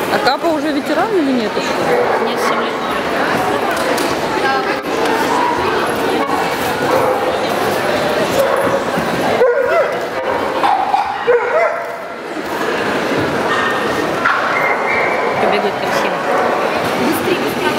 А Капа уже ветеран или нет еще? Нет, 7 лет. Бегают красиво. Быстрее, быстрее.